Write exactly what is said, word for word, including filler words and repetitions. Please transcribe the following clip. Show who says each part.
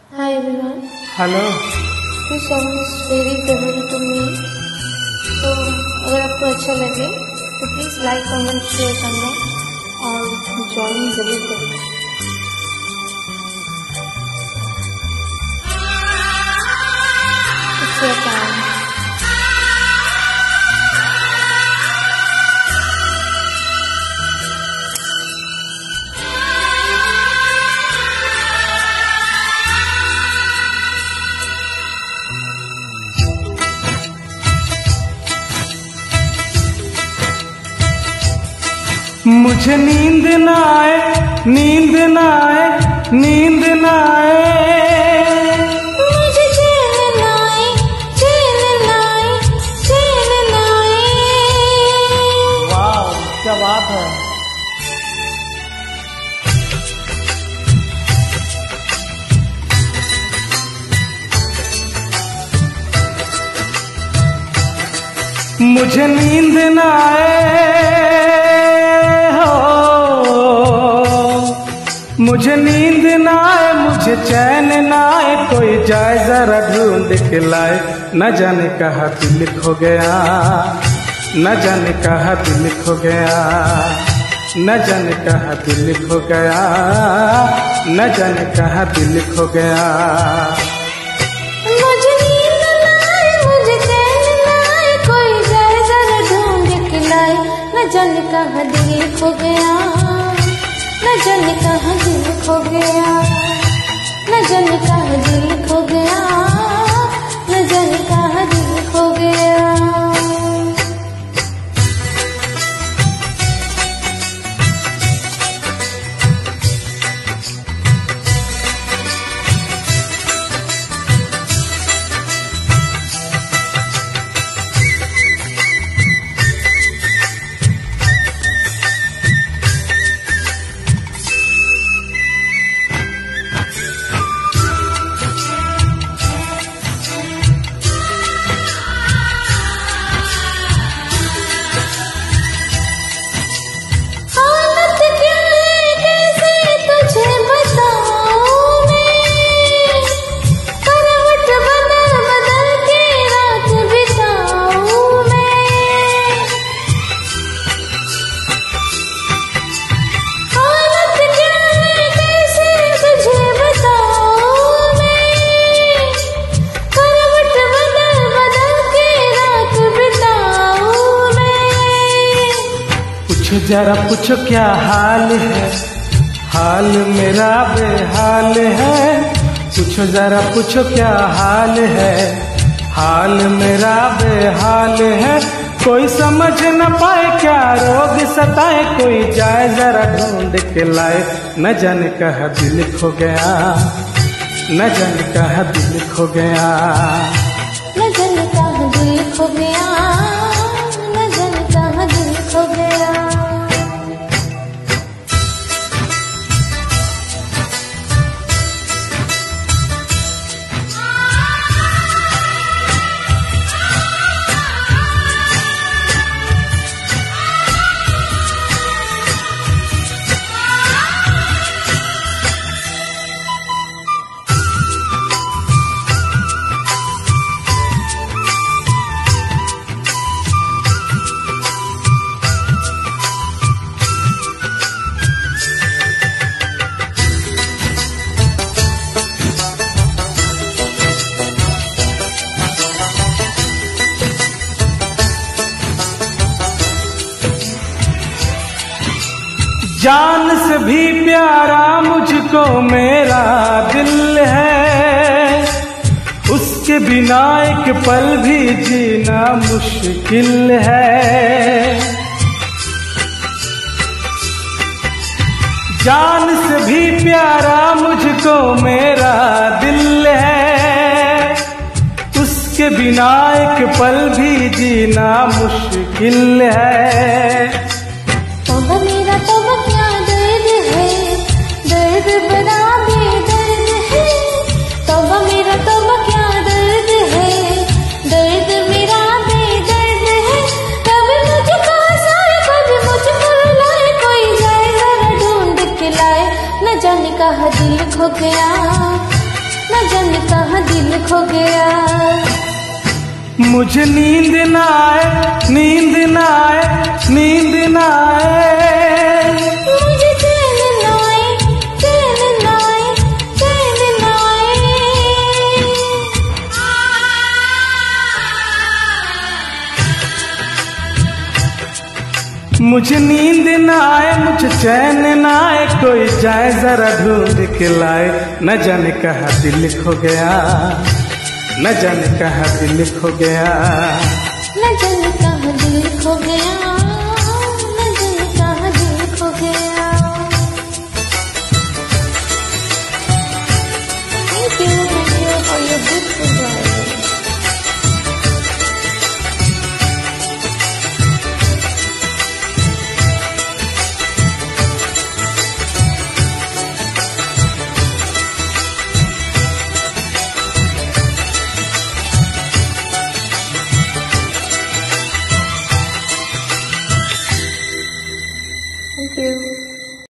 Speaker 1: Hi everyone.
Speaker 2: Hello.
Speaker 1: This song is very favorite to me. तो अगर आपको अच्छा लगे तो प्लीज लाइक कमेंट शेयर करना और ज्वाइन जरूर करना। It's your time.
Speaker 2: मुझे नींद ना आए, नींद ना आए, नींद ना आए,
Speaker 1: मुझे चैन ना आए, चैन ना आए, चैन ना आए।
Speaker 2: वाह क्या बात है। मुझे नींद ना आए, मुझे नींद ना आए, मुझे चैन ना आए, कोई जाए जरा ढूंढ के लाए। न जाने कहाँ दिल खो गया, न जाने कहाँ दिल खो गया, न जाने कहाँ दिल खो गया, न जाने कहाँ दिल खो गया।
Speaker 1: मुझे नींद ना आए, मुझे चैन ना आए, कोई जाए जरा ढूंढ के लाए। न जाने कहाँ दिल खो गया, न जाने कहाँ दिल खो गया, न जाने कहाँ दिल खो गया, न जाने कहाँ दिल खो गया।
Speaker 2: पूछो जरा पूछो क्या हाल है, हाल मेरा बेहाल है। पूछो जरा पूछो क्या हाल है, हाल मेरा बेहाल है। कोई समझ न पाए क्या रोग सताए, कोई जाए जरा ढूंढ के लाए। न जाने कहाँ दिल खो गया, न जाने कहाँ दिल खो गया,
Speaker 1: न जाने कहाँ दिल खो गया, न जाने कहाँ दिल खो गया।
Speaker 2: जान से भी प्यारा मुझको मेरा दिल है, उसके बिना एक पल भी जीना मुश्किल है। जान से भी प्यारा मुझको मेरा दिल है, उसके बिना एक पल भी जीना मुश्किल है।
Speaker 1: तौबा मेरा तौबा क्या दर्द है, दर्द बड़ा बेदर्द है। तौबा मेरा तौबा क्या दर्द है, दर्द मेरा बेदर्द है। कभी मुझको हंसाए, कभी मुझको रुलाए, कोई जाए जरा ढूंढ के लाए। न जाने कहाँ दिल खो गया, न न जाने कहाँ दिल खो गया।
Speaker 2: मुझे नींद ना आए, नींद ना आए, नींद ना आए,
Speaker 1: मुझे चैन ना आए, चैन ना आए, चैन ना आए।
Speaker 2: मुझे नींद ना आए, मुझे चैन ना आए, कोई जाए जरा ढूंढ के लाए, न जाने कहाँ दिल खो गया, न जाने कहाँ दिल खो गया,
Speaker 1: न जाने कहाँ दिल खो गया, न जाने कहाँ दिल खो गया। Thank you, thank you for your beautiful driving. Thank you.